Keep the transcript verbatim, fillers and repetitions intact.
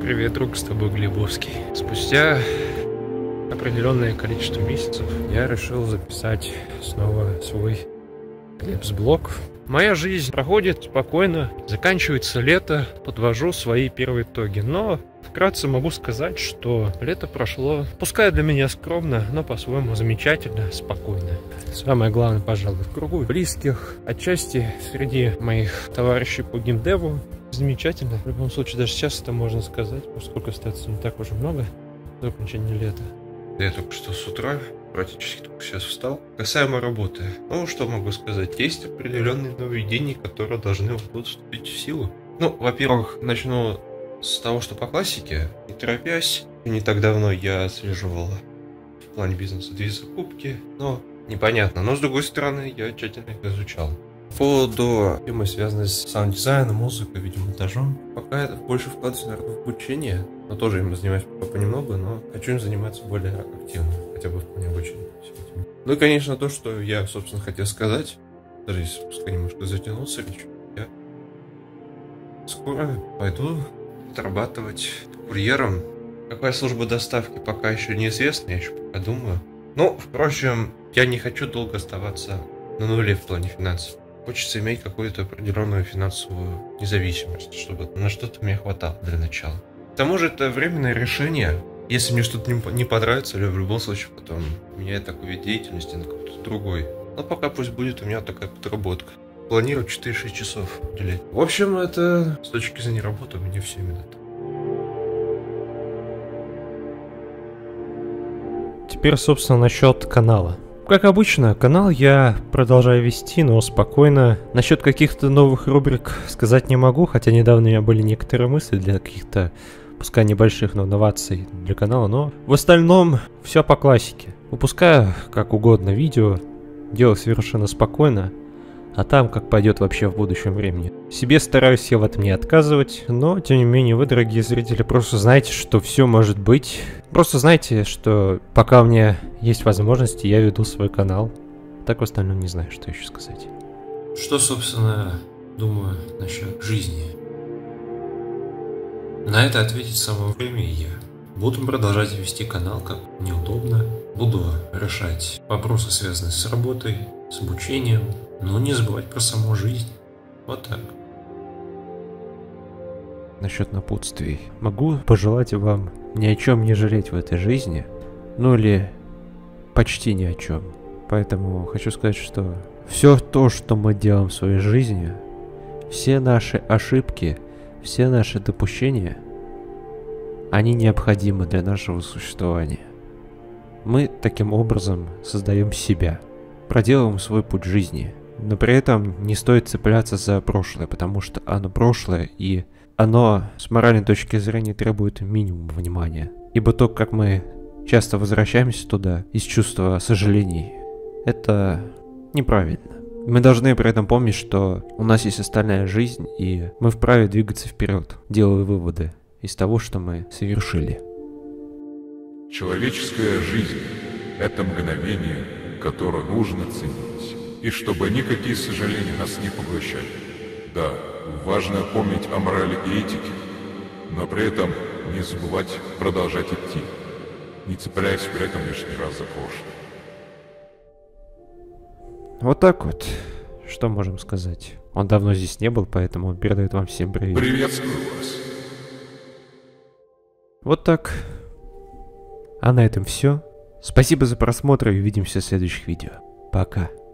Привет, друг, с тобой Глебовский. Спустя определенное количество месяцев я решил записать снова свой Глебс-блог. Моя жизнь проходит спокойно, заканчивается лето, подвожу свои первые итоги. Но вкратце могу сказать, что лето прошло, пускай для меня скромно, но по-своему замечательно, спокойно. Самое главное, пожалуй, в кругу близких, отчасти среди моих товарищей по геймдеву. Замечательно. В любом случае, даже сейчас это можно сказать, поскольку остается не так уже много до окончания лета. Я только что с утра, практически только сейчас встал. Касаемо работы. Ну, что могу сказать? Есть определенные нововведения, которые должны будут вступить в силу. Ну, во-первых, начну с того, что по классике, не торопясь. Не так давно я отслеживал в плане бизнеса две закупки, но непонятно. Но, с другой стороны, я тщательно их изучал. По поводу темы, связанной с саунд-дизайном, музыкой, видеомонтажом, пока это больше вкладывается, наверное, в обучение, но тоже им занимаюсь пока понемногу, но хочу им заниматься более активно, хотя бы в плане обучения. Ну и, конечно, то, что я, собственно, хотел сказать, даже если пускай немножко затянулся речь, я скоро пойду отрабатывать курьером. Какая служба доставки, пока еще неизвестна, я еще пока думаю. Ну, впрочем, я не хочу долго оставаться на нуле в плане финансов. Хочется иметь какую-то определенную финансовую независимость, чтобы на что-то мне хватало для начала. К тому же это временное решение. Если мне что-то не понравится, или в любом случае потом меняет такой вид деятельности на какой-то другой. Но пока пусть будет у меня такая подработка. Планирую четыре-шесть часов уделять. В общем, это с точки зрения работы у меня все именно так. Теперь, собственно, насчет канала. Как обычно, канал я продолжаю вести, но спокойно. Насчет каких-то новых рубрик сказать не могу, хотя недавно у меня были некоторые мысли для каких-то, пускай небольших, но новаций для канала, но в остальном все по классике. Выпускаю как угодно видео, делаю совершенно спокойно, а там как пойдет вообще в будущем времени. Себе стараюсь я в этом не отказывать, но тем не менее вы, дорогие зрители, просто знаете, что все может быть. Просто знайте, что пока у меня есть возможности, я веду свой канал. Так в остальном не знаю, что еще сказать. Что, собственно, думаю насчет жизни? На это ответить самое время и я. Буду продолжать вести канал, как мне удобно. Буду решать вопросы, связанные с работой, с обучением, но не забывать про саму жизнь. Вот так. Насчет напутствий. Могу пожелать вам ни о чем не жалеть в этой жизни, ну или почти ни о чем. Поэтому хочу сказать, что все то, что мы делаем в своей жизни, все наши ошибки, все наши допущения, они необходимы для нашего существования. Мы таким образом создаем себя, проделываем свой путь жизни, но при этом не стоит цепляться за прошлое, потому что оно прошлое, и оно с моральной точки зрения требует минимум внимания. Ибо то, как мы часто возвращаемся туда из чувства сожалений, это неправильно. Мы должны при этом помнить, что у нас есть остальная жизнь, и мы вправе двигаться вперед, делая выводы из того, что мы совершили. Человеческая жизнь – это мгновение, которое нужно ценить, и чтобы никакие сожаления нас не поглощали. Да, важно помнить о морали и этике, но при этом не забывать продолжать идти, не цепляясь при этом лишний раз за прошлое. Вот так вот. Что можем сказать? Он давно здесь не был, поэтому он передает вам всем привет. Приветствую вас. Вот так. А на этом все. Спасибо за просмотр и увидимся в следующих видео. Пока.